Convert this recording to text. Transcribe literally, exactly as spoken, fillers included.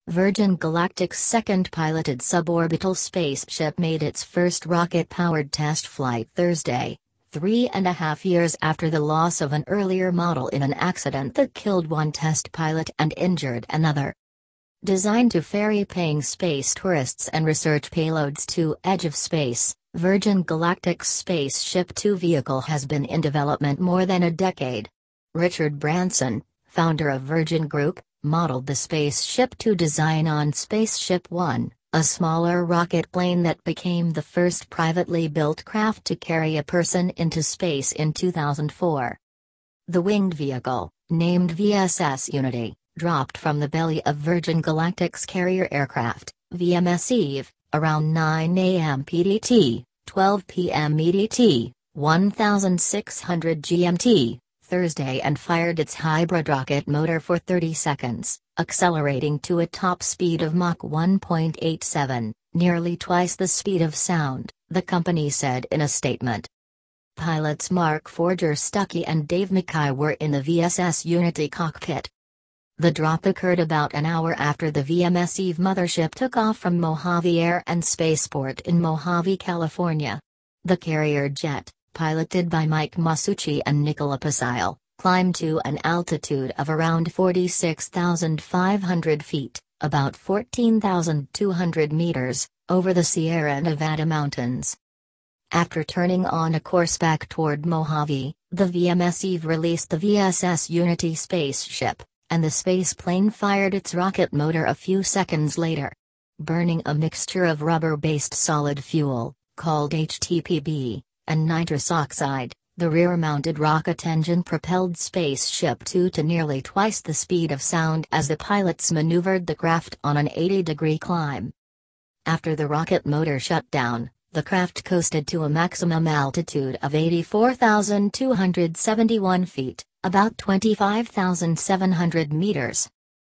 Virgin Galactic's second piloted suborbital spaceship made its first rocket-powered test flight Thursday, three and a half years after the loss of an earlier model in an accident that killed one test pilot and injured another. Designed to ferry paying space tourists and research payloads to edge of space, Virgin Galactic's SpaceShipTwo vehicle has been in development more than a decade. Richard Branson, founder of Virgin Group, modeled the SpaceShipTwo design on SpaceShipOne, a smaller rocket plane that became the first privately built craft to carry a person into space in two thousand four. The winged vehicle, named V S S Unity, dropped from the belly of Virgin Galactic's carrier aircraft, V M S Eve, around nine A M P D T, twelve P M E D T, sixteen hundred G M T, Thursday and fired its hybrid rocket motor for thirty seconds, accelerating to a top speed of Mach one point eight seven, nearly twice the speed of sound, the company said in a statement. Pilots Mark Forger-Stuckey and Dave Mackay were in the V S S Unity cockpit. The drop occurred about an hour after the V M S Eve mothership took off from Mojave Air and Spaceport in Mojave, California. The carrier jet, piloted by Mike Masucci and Nicola Pasile, climbed to an altitude of around forty-six thousand five hundred feet, about fourteen thousand two hundred meters, over the Sierra Nevada mountains. After turning on a course back toward Mojave, the V M S Eve released the V S S Unity spaceship, and the spaceplane fired its rocket motor a few seconds later. Burning a mixture of rubber-based solid fuel, called H T P B, and nitrous oxide, the rear-mounted rocket engine propelled SpaceShipTwo to nearly twice the speed of sound as the pilots maneuvered the craft on an eighty-degree climb. After the rocket motor shut down, the craft coasted to a maximum altitude of eighty-four thousand two hundred seventy-one feet, about twenty-five thousand seven hundred meters.